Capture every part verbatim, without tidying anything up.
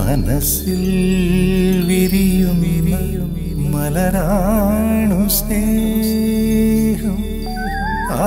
മനസ്സിൽ വിരിയും മലരാണു സ്നേഹം. ആ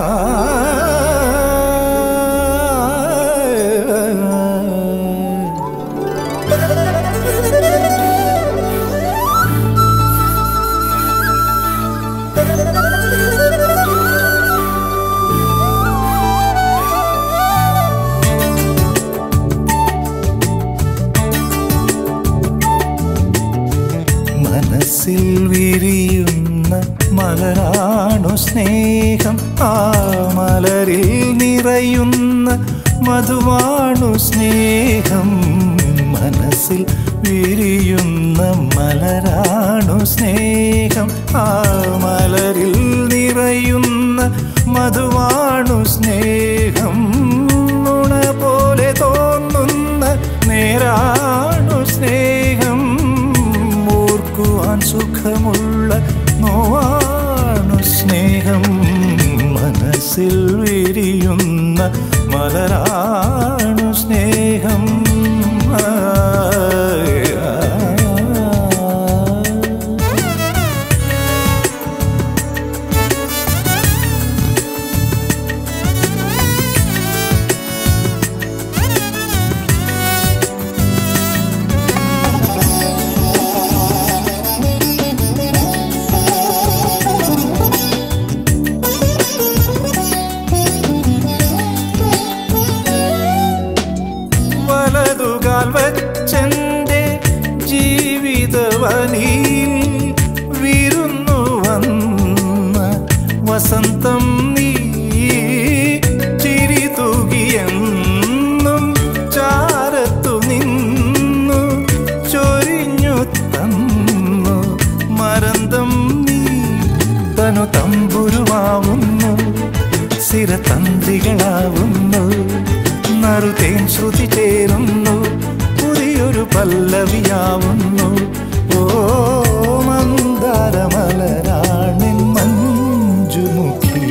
മനസ്സിൽ വിരിയുന്ന മലരാണു സ്നേഹം. ആ മലരിൽ നിറയുന്ന മധുവാണു സ്നേഹം. മനസ്സിൽ വിരിയുന്ന മലരാണു സ്നേഹം. ആ മലരിൽ നിറയുന്ന മധുവാണു സ്നേഹം. നുണ പോലെ തോന്നുന്ന നേരാണു സ്നേഹം. ഓർക്കുവാൻ സുഖമുള്ള നോവാണു സ്നേഹം. മനസ്സിൽ വിരിയുന്ന മലരാണു സ്നേഹം. വച്ചെന്റെ ജീവിതവനിയിൽ വിരുന്നു വന്ന വസന്തം നീ. ചിരി തൂകിയെന്നും ചാരത്തു നിന്നു ചൊരിഞ്ഞു തന്നു മരന്തം നീ. തനു തമ്പുരുവാവുന്നു സിരതന്ത്രികളാവുന്നു. നറുതേൻ ശ്രുതി ചേരുന്നു പുതിയൊരു പല്ലവിയാവുന്നു. ഓ മന്ദാരമലരാണിൻ മഞ്ജുമുഖി.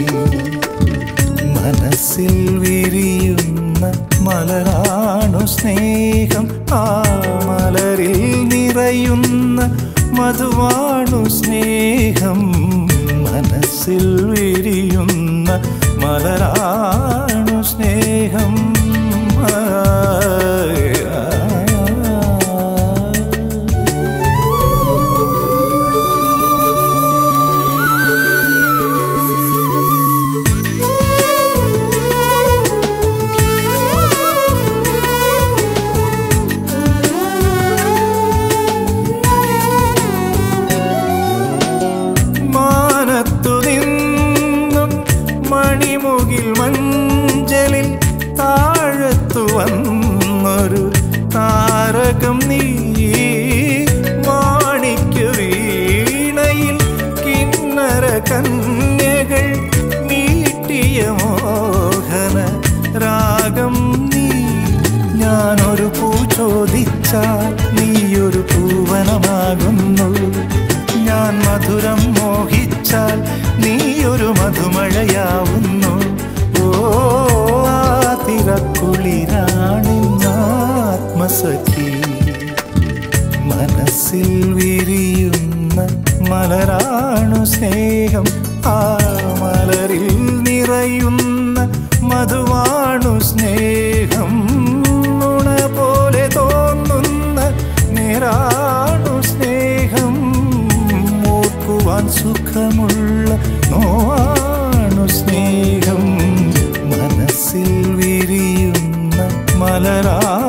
മനസ്സിൽ വിരിയുന്ന മലരാണു സ്നേഹം. ആ മലരിൽ നിറയുന്ന മധുവാണു സ്നേഹം. മനസ്സിൽ വിരിയുന്ന മലരാണു സ്നേഹം. മാനത്തു നിന്നും മണിമുകിൽ മഞ്ചലിൽ താഴത്തു വന്നൊരു താരകം നീ. മാണിക്യ വീണയിൽ കിന്നര കന്യകൾ നീട്ടിയ മോഹന രാഗം നീ. ഞാനൊരു പൂ ചോദിച്ചാൽ നീയൊരു പൂവനമാകുന്നു. ഞാൻ മധുരം മോഹിച്ചാൽ നീയൊരു മധുമഴയാവുന്നു. ഓ തിരക്കുളിരാണിന്നാത്മസഖി. മനസ്സിൽ വിരിയുന്ന മലരാണു സ്നേഹം. ആ മലരിൽ നിറയുന്ന മധുവാണു സ്നേഹം. നുണ പോലെ തോന്നുന്ന നേരാണു സ്നേഹം. ഓർക്കുവാൻ സുഖമുള്ള നോവാണു സ്നേഹം. മനസ്സിൽ വിരിയുന്ന മലരാ